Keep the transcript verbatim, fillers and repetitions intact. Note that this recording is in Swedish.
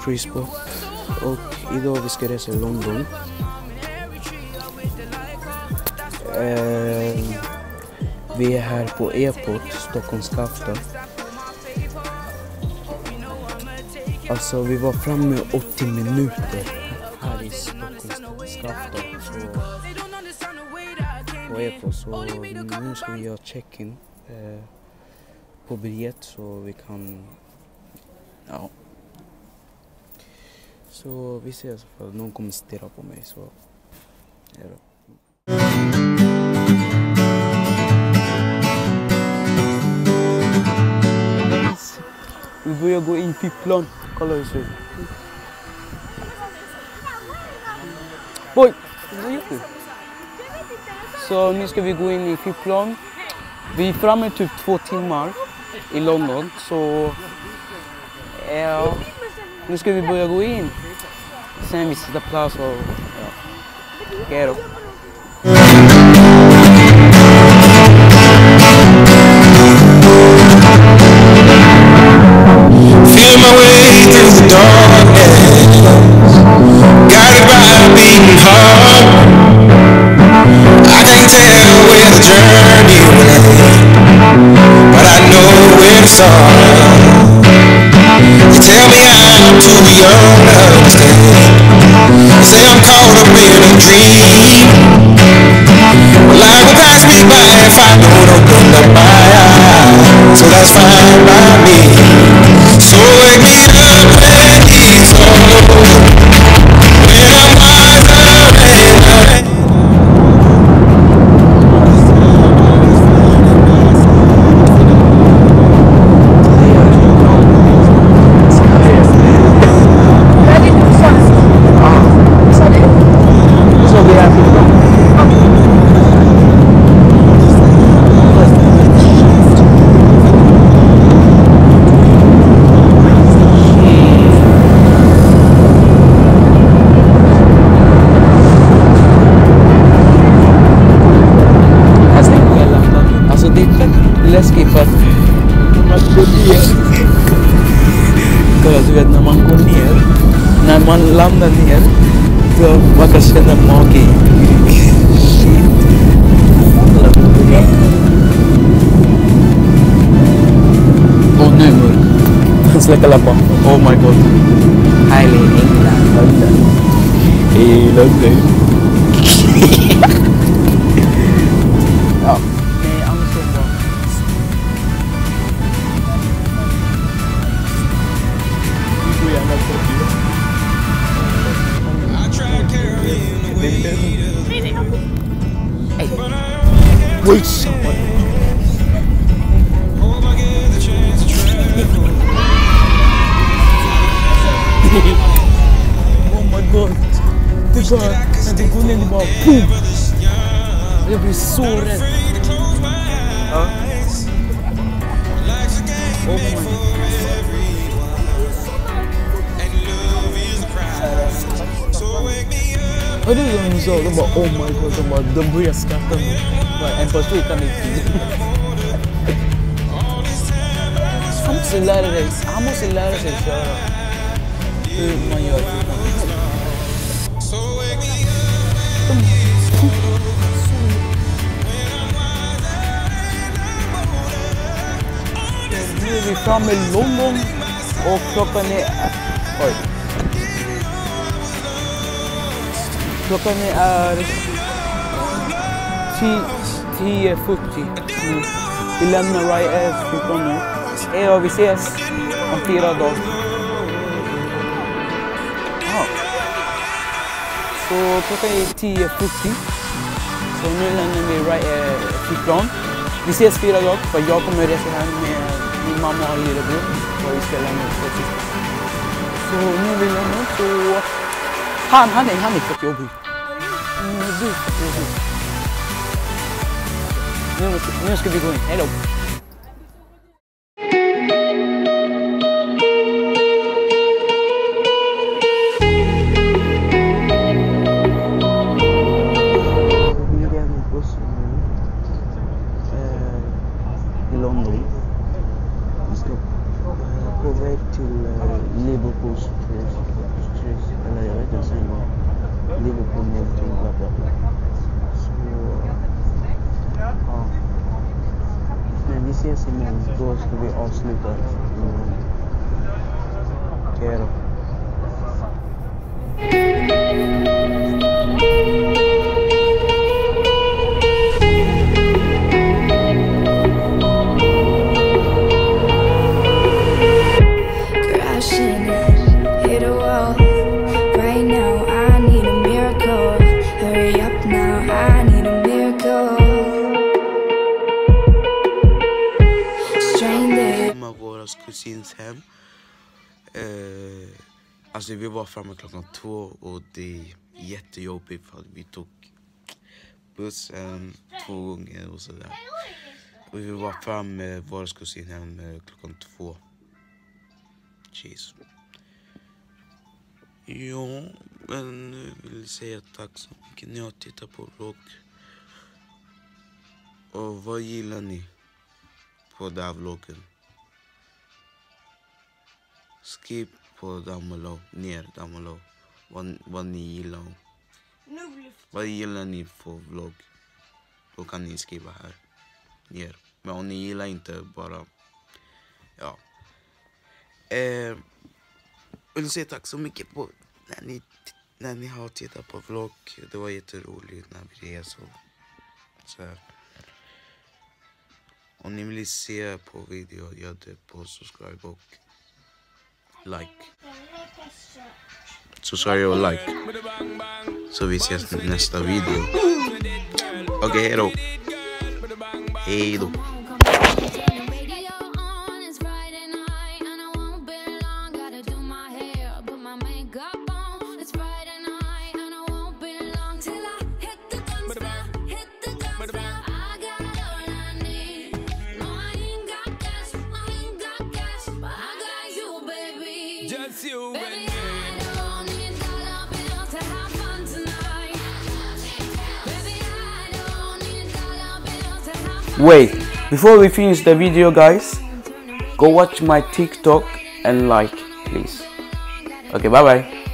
Crispo och idag vi ska resa i London. Eh, vi är här på Airport, Stockholms Skavsta. Alltså vi var framme åttio minuter här i Stockholms Skavsta på Airport, så nu ska vi göra check-in eh, på biljett så vi kan, ja. Så vi ses för någon kommer stirra på mig, så ja då. Vi börjar gå in i plan. Kolla hur det ser ut. Boy, vad gör du? Så nu ska vi gå in i flygplan. Vi är framme typ två timmar i London, så ja, nu ska vi börja gå in. Sen vi sitter plats och ja. Okej då. Feel my way through the darkness, guided by a beating heart. I can't tell where the journey will end, but I know where to start. They tell me I'm too young to understand. They say I'm caught up in a dream. Well, life will pass me by if I don't open up my eyes, so that's fine by me. So wake me up when it's over, when I'm wiser and I läskigt för att man går ner. Kolla, du vet när man går ner, när man landar ner, så man kan känna mage. Shit. Och nu mörk. Släcka lampan. Oh my god. Härlig England. I London. Ja. Hey, wait someone. Oh my god. Det bara, när det går ner, det bara boom. Jag blir så rädd. Ja. Oh my god. Hörde du vad de sa? De bara oh my god, de, bara, de började skratta. En person kan inte. Han måste lära dig, han måste lära sig köra. Hur man gör det. Nu är vi framme i London och klockan är... Oj. Klockan är tio fyrtio. Mm. Vi lämnar Ryanair flygplan nu. Ja, vi ses om fyra dagar. Ja. Så klockan är tio fyrtio. Så nu lämnar vi Ryanair flygplan. Vi ses fyra dagar, för jag kommer resa hem med min mamma och lillebror. Och vi ska lämna på sista. Så nu vill jag nog så... Han, han är, han är fått jobbigt. Nu, nu, nu ska vi gå in. Hej då. I London. på väg till uh, Liverpool Street, eller jag vet inte sen vad. Liverpool någonting, bla bla bla. Så, ja. Men vi ses imorgon, då ska vi avsluta imorgon. Okej då. Våras kusins hem. Eh, alltså vi var framme klockan två och det är jättejobbigt för att vi tog bussen två gånger och sådär. Och vi var framme våras kusin hem eh, klockan två. Jeez. Ja, men jag vill säga tack så mycket när jag tittar på vlogg. Och vad gillar ni på den här vloggen? Skriv på damolo, ner damolo, vad, vad ni gillar. Vad gillar ni på vlogg? Då kan ni skriva här ner. Men om ni gillar inte bara, ja. Eh, vill säga tack så mycket på när ni, när ni har tittat på vlogg. Det var jätteroligt när vi reser. Så här. Om ni vill se på video, gör det på subscribe och like. Subscribe och like. Så vi ses i nästa video. Okej, okay, hej då. Hej då. Wait, before we finish the video guys, go watch my TikTok and like please. Okay, bye bye.